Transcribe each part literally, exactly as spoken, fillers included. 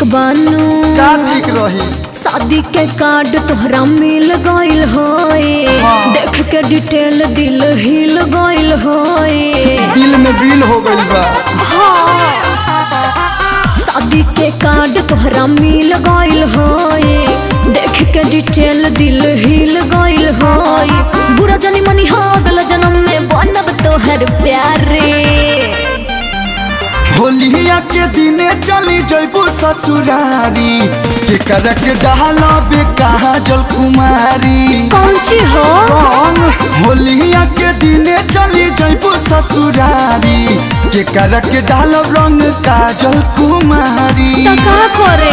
बानू का ठीक रही शादी के कार्ड तोहरा मिल गइल होए हाँ। देख के डिटेल दिल हिल गइल होए दिल में बिल हो गइल बा हाँ। शादी के कार्ड तोहरा मिल गइल होए देख के डिटेल दिल हिल गइल होए बुरा जानी मनी हो अगला जन्म में बनब तोहर प्यारे होलिया के दिने चली जइबू ससुरारी के करक डाला बे कहा जल कुमारी कौन ची हो कौन होलिया के दिने चली जइबू ससुरारी के करक डाल रंग काजल कुमारी तो का करे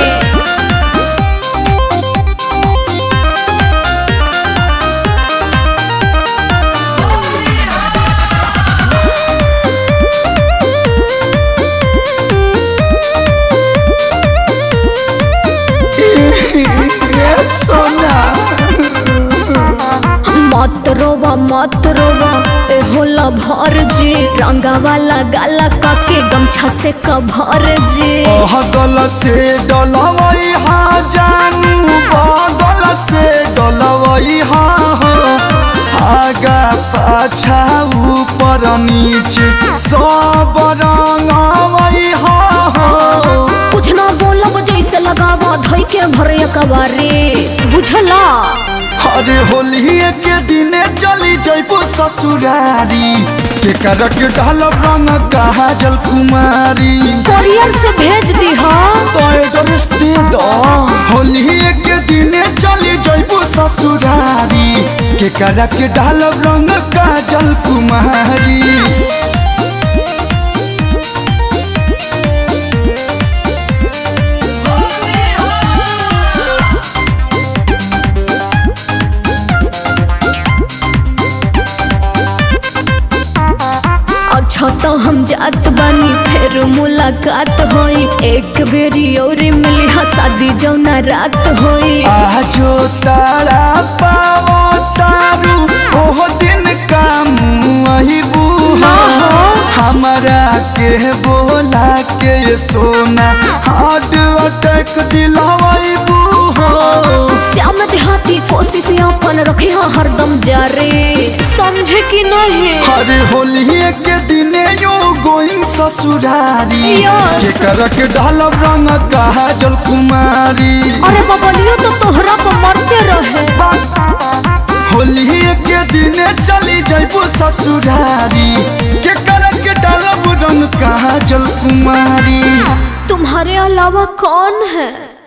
सोना मत रोवा मत रोवा ए होला भर जी रंगा वाला गाला काके गमछा से कभर जी ओह गल से डलवई हा जानू बगल से डलवई हा हो आगा पाछा ऊपर नीचे सब रंगवई हा हो कुछ ना बोलब जैसे लगावा धई के भरे कबारे बुझला अरे होलिया के दिने चली जइबू ससुरारी के करक ढाल रंग कहा जल कुमारी कोरियर से भेज दी हा तो एड्रेस दे दो होलिया के दिने चली जइबू ससुरारी के करक ढाल रंग कहा जल कुमारी अच्छा तो हम जात बानी फिर मुलाकात होई एक बेरी और मिली हा शादी जौना रात होई आजो तारा पावो तारू ओह दिन काम वही बूहा हमारा के बोला के सोना हार्ट अटैक दिलावई बूहा श्याम देहाती कोशिश अपन रखे हरदम जारे समझे कि नहीं अरे होलिया के दिने यो गोइंग ससुरारी के करक ढालब रंग कहा जल कुमारी अरे बबलियो तो तोहरा पर मरते रहे होलिया के दिने चली जइबू ससुरारी के करक ढालब रंग कहा जल कुमारी तुम्हारे अलावा कौन है।